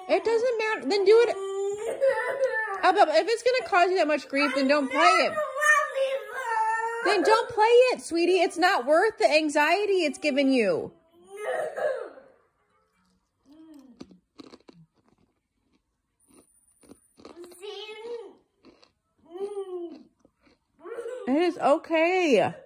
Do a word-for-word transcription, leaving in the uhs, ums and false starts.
It doesn't matter. Then do it. Abba, if it's going to cause you that much grief, then don't play it. Then don't play it, sweetie. It's not worth the anxiety it's giving you. It is okay.